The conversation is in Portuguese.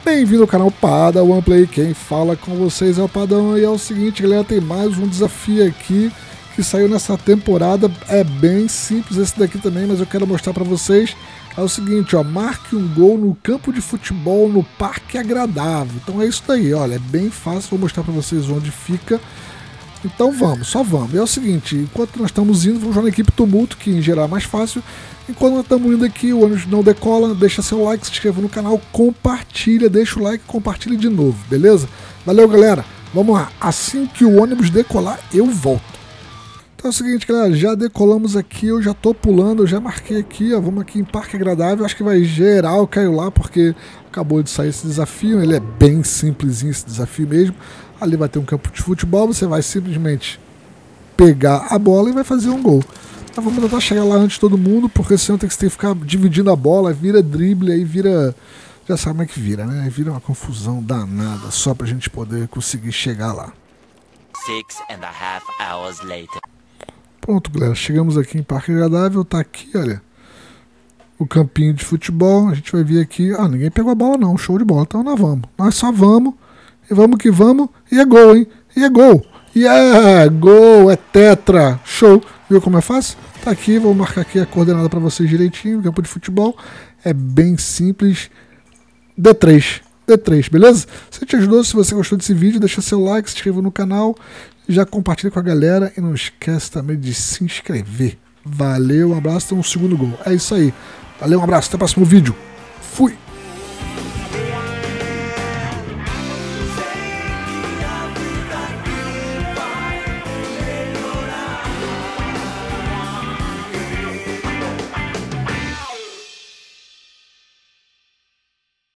Bem-vindo ao canal Padawan Play, quem fala com vocês é o Padawan. E é o seguinte, galera, tem mais um desafio aqui que saiu nessa temporada. É bem simples esse daqui também, mas eu quero mostrar pra vocês. É o seguinte, ó, marque um gol no campo de futebol no Parque Agradável. Então é isso daí, olha, é bem fácil, vou mostrar pra vocês onde fica. Então vamos, só vamos. É o seguinte, enquanto nós estamos indo, vamos jogar na equipe Tumulto, que em geral é mais fácil. Enquanto nós estamos indo aqui, o ônibus não decola, deixa seu like, se inscreva no canal, compartilha, deixa o like, compartilha de novo, beleza? Valeu, galera. Vamos lá, assim que o ônibus decolar, eu volto. Então é o seguinte, galera, já decolamos aqui, eu já tô pulando, eu já marquei aqui, ó, vamos aqui em Parque Agradável, acho que vai geral, caiu lá, porque acabou de sair esse desafio, ele é bem simplesinho esse desafio mesmo. Ali vai ter um campo de futebol, você vai simplesmente pegar a bola e vai fazer um gol. Então vamos tentar chegar lá antes de todo mundo, porque senão tem que ficar dividindo a bola, vira drible, aí vira... Já sabe como é que vira, né? Vira uma confusão danada, só pra gente poder conseguir chegar lá. 6.5 hours later. Pronto, galera, chegamos aqui em Parque Agradável, tá aqui, olha, o campinho de futebol, a gente vai vir aqui, ninguém pegou a bola não, show de bola, então nós só vamos, e vamos que vamos, e é gol, hein, e é gol, e é gol, é tetra, show, viu como é fácil? Tá aqui, vou marcar aqui a coordenada pra vocês direitinho, campo de futebol, é bem simples, D3, beleza? Se te ajudou, se você gostou desse vídeo, deixa seu like, se inscreva no canal, já compartilha com a galera e não esquece também de se inscrever. Valeu, um abraço, tem um segundo gol. É isso aí. Valeu, um abraço, até o próximo vídeo. Fui!